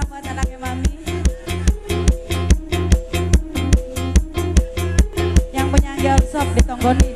buat anaknya Mami. Yang punya girl shop di Tonggoni.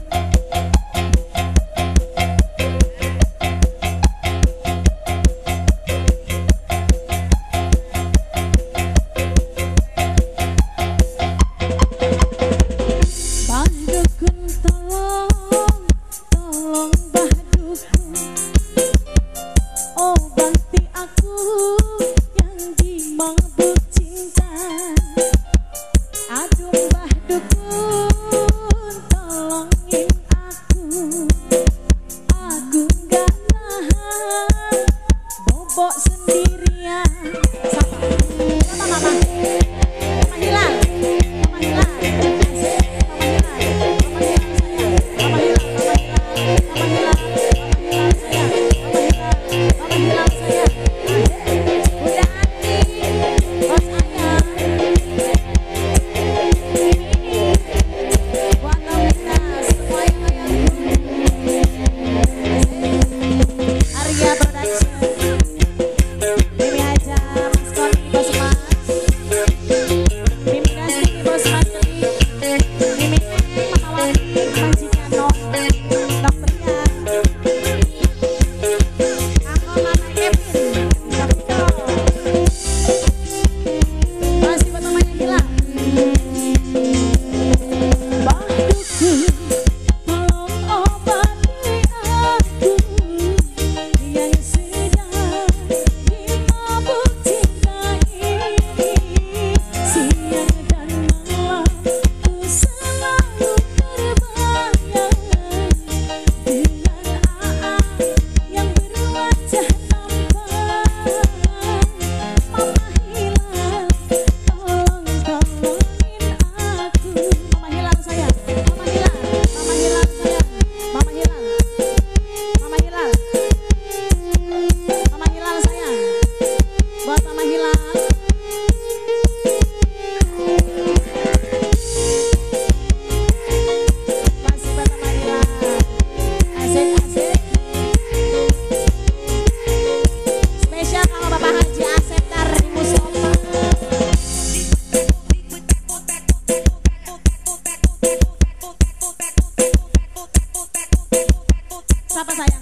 Siapa sayang?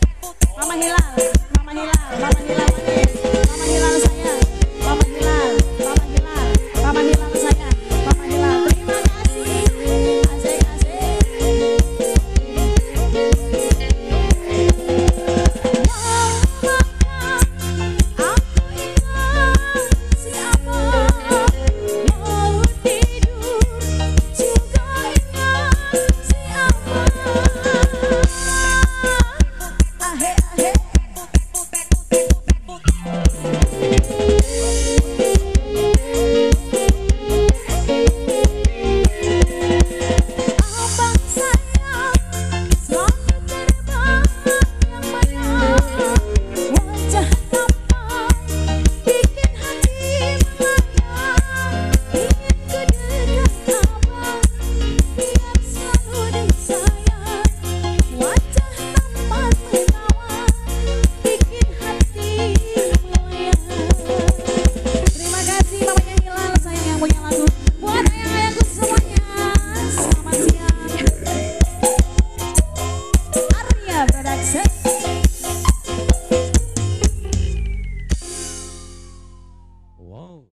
Mama Hilal, Mama Hilal, Mama Hilal, Mama Hilal sayang, Mama Hilal, Mama Hilal, Mama Hilal sayang, Mama Hilal. Terima kasih, asik asik. Aku ingat siapa mau tidur juga ingat siapa.